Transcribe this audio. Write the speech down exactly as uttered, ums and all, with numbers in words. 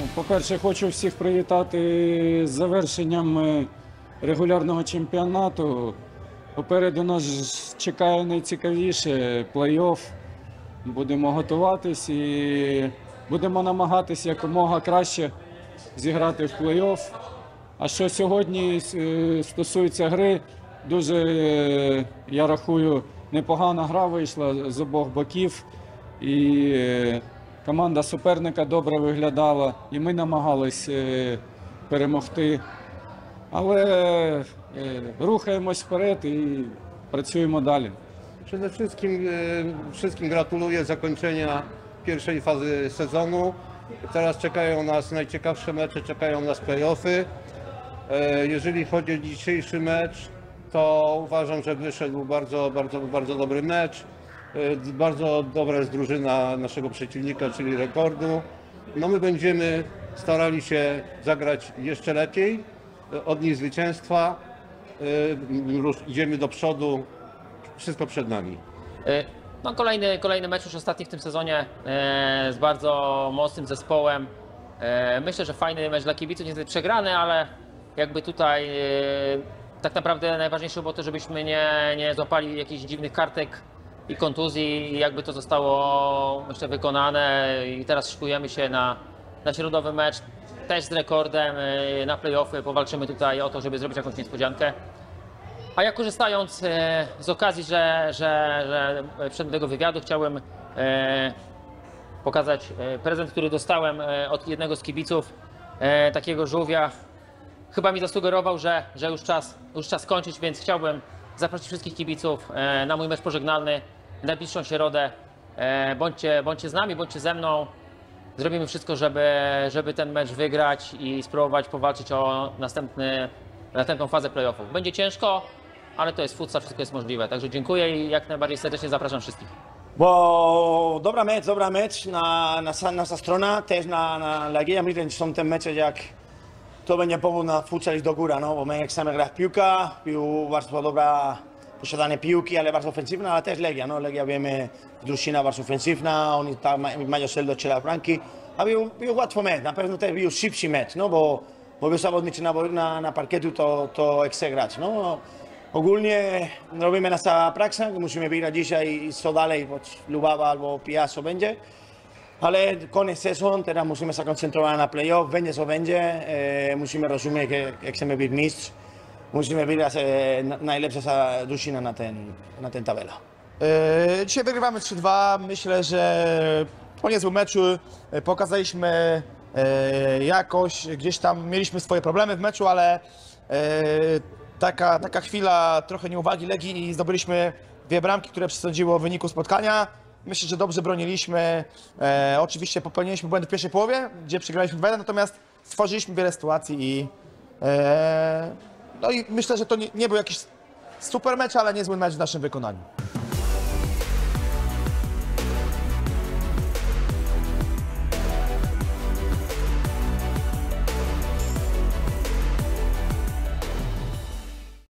По-перше, хочу всіх привітати з завершенням е, регулярного чемпіонату. Попереду нас чекає найцікавіше плей-офф. Будемо готуватись і будемо намагатися якомога краще зіграти в плей-офф. А що сьогодні е, стосується гри, дуже, е, я рахую, непогана гра вийшла з обох боків. І е, команда суперника добре виглядала, і ми намагались е, перемогти. Але е, рухаємось вперед і працюємо далі. Przede wszystkim e, wszystkim gratuluję zakończenia pierwszej fazy sezonu. Teraz czekają nas najciekawsze mecze, czekają nas play-offy. E, Jeżeli chodzi o dzisiejszy mecz, to uważam, że wyszedł bardzo, bardzo, bardzo dobry mecz. E, Bardzo dobra jest drużyna naszego przeciwnika, czyli Rekordu. No my będziemy starali się zagrać jeszcze lepiej, e, odnieść zwycięstwa. E, rusz- Idziemy do przodu. Wszystko przed nami. Y, No, kolejny, kolejny mecz już ostatni w tym sezonie e, z bardzo mocnym zespołem. E, Myślę, że fajny mecz dla kibiców, niestety przegrany, ale jakby tutaj e, tak naprawdę najważniejsze było to, żebyśmy nie, nie złapali jakichś dziwnych kartek i kontuzji i jakby to zostało, myślę, wykonane i teraz szykujemy się na, na środowy mecz też z Rekordem, e, na play-offy, powalczymy tutaj o to, żeby zrobić jakąś niespodziankę. A ja korzystając e, z okazji, że, że, że przed tego wywiadu chciałem e, pokazać e, prezent, który dostałem e, od jednego z kibiców, e, takiego żółwia. Chyba mi zasugerował, że, że już, czas, już czas kończyć, więc chciałbym zaprosić wszystkich kibiców e, na mój mecz pożegnalny w najbliższą środę. E, bądźcie, bądźcie z nami, bądźcie ze mną. Zrobimy wszystko, żeby, żeby ten mecz wygrać i spróbować powalczyć o następny, następną fazę playoffów. Będzie ciężko, ale to jest futsal, wszystko jest możliwe. Także dziękuję i jak najbardziej serdecznie zapraszam wszystkich. Bo dobra mecz, dobra mecz na, na nasza strona, też na, na Legia. Myślę, że są te mecze, jak to będzie powód na futsal iść do góry, no? Bo my chcemy grać w piłkę, pił, bardzo dobra posiadanie piłki, ale bardzo ofensywna, ale też Legia, no? Legia wiemy, drużyna bardzo ofensywna, oni tam mają cel do strzelania bramki, a był, był łatwy mecz, na pewno też był szybszy mecz, no? Bo, bo wy zawodnicy na, na, na parkietu to, to chce grać, no? Ogólnie robimy nasza praksa, musimy wygrać dzisiaj i co dalej, bo Lubawa albo Piasso będzie. Ale koniec sezon, teraz musimy się koncentrować na play-off, będzie co będzie. E, musimy rozumieć, jak chcemy być mistrz. Musimy wygrać e, najlepsza drużyna na ten, na ten tabela. E, Dzisiaj wygrywamy trzy dwa. Myślę, że po niezłym meczu e, pokazaliśmy e, jakość. Gdzieś tam mieliśmy swoje problemy w meczu, ale e, Taka, taka chwila trochę nieuwagi Legii i zdobyliśmy dwie bramki, które przesądziły o wyniku spotkania. Myślę, że dobrze broniliśmy. E, oczywiście popełniliśmy błędy w pierwszej połowie, gdzie przegraliśmy dwa jeden, natomiast stworzyliśmy wiele sytuacji i, e, no i myślę, że to nie, nie był jakiś super mecz, ale niezły mecz w naszym wykonaniu.